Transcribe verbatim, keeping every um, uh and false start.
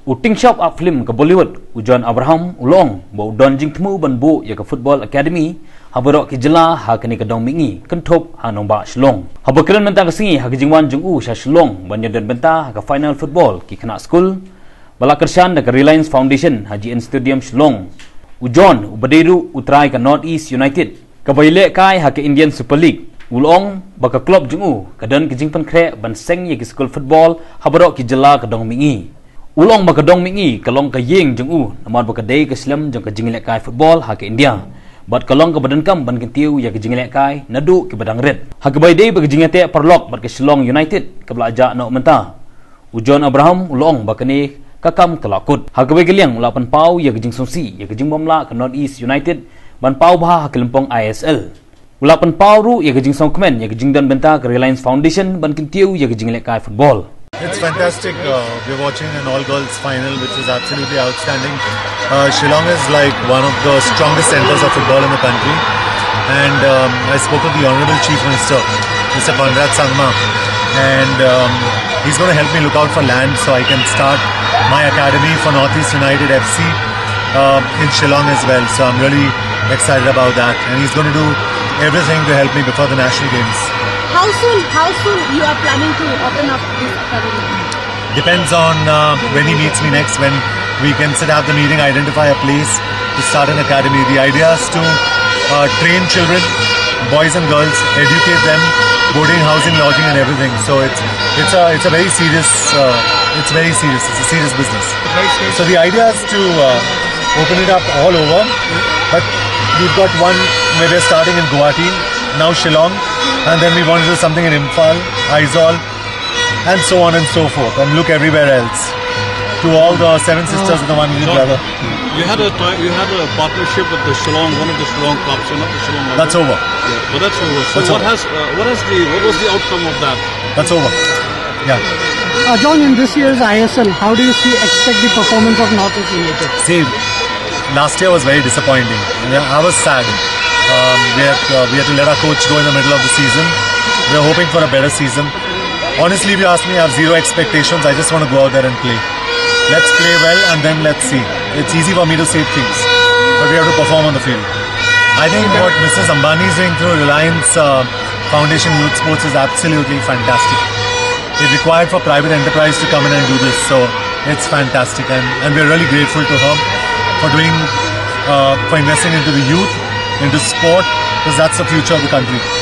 Uting shop up film ke Bollywood Ujon Abraham ulong bo don jing temu ban bu ya ke football academy haborok ki jela ha kini ke dong mingi kentop ha nomba Shillong ha bekeren menta ke singi ha ke jingwan jung u sha Shillong ban yadan benta ha ke final football ki kena school bala kershan ke Reliance Foundation Haji N Stadium Shillong Ujon ubadiru utrai ke North East United ke baile kai ha ke Indian Super League ulong baka klub jung u ke dan ke jingpan kre ban seng ya ke school football haborok ki jela ke dong mingi ulong baka dong mingi kalong ka yeng jeng u namad baka day ke slam jeng ka jingilek kai football ha ke India bat kalong ka badan kam ban kentiu ya ke jingilek kai nadu ke badang red ha ke bay day baka jingete perlok bat ke Shillong United ke belaja no menta Ujon Abraham ulong baka ni kakam kelakut ha ke bay keliang ulapan pau ya ke jing songsi ya ke jing bomla ke North East United ban pau bah ha ke lempong I S L ulapan pau ru ya ke jing song kemen ya ke jing dan benta ke Reliance Foundation ban kentiu ya ke jingilek kai football. It's fantastic. Uh, we're watching an all-girls final, which is absolutely outstanding. Uh, Shillong is like one of the strongest centers of football in the country. And um, I spoke with the Honorable Chief Minister, Mister Conrad Sangma. And um, he's going to help me look out for land so I can start my academy for North East United F C uh, in Shillong as well. So I'm really excited about that. And he's going to do everything to help me before the National Games. How soon, how soon you are planning to open up this academy? Depends on uh, when he meets me next, when we can sit, have the meeting, identify a place to start an academy. The idea is to uh, train children, boys and girls, educate them, boarding, housing, lodging and everything. So it's it's a, it's a very serious, uh, it's very serious, it's a serious business. So the idea is to uh, open it up all over, but we've got one where we're starting in Guwahati, now Shillong, and then we want to do something in Imphal, Aizawl, and so on and so forth, and look everywhere else. To all the seven sisters and the one little brother. You had a you had a partnership with the Shillong, one of the Shillong clubs, so not the Shillong. That's over. Yeah, but that's over. So that's what over. has uh, what has the what was the outcome of that? That's over. Yeah. Uh, John, in this year's I S L, how do you see expect the performance of North East United? See, last year was very disappointing. I was sad. Um, we, had, uh, we had to let our coach go in the middle of the season. We're hoping for a better season. Honestly, if you ask me, I have zero expectations. I just want to go out there and play. Let's play well and then let's see. It's easy for me to say things, but we have to perform on the field. I think what Missus Ambani is doing through Reliance uh, Foundation Youth Sports is absolutely fantastic. It required for private enterprise to come in and do this, so it's fantastic. And, and we're really grateful to her for doing, uh, for investing into the youth, into sport, because that's the future of the country.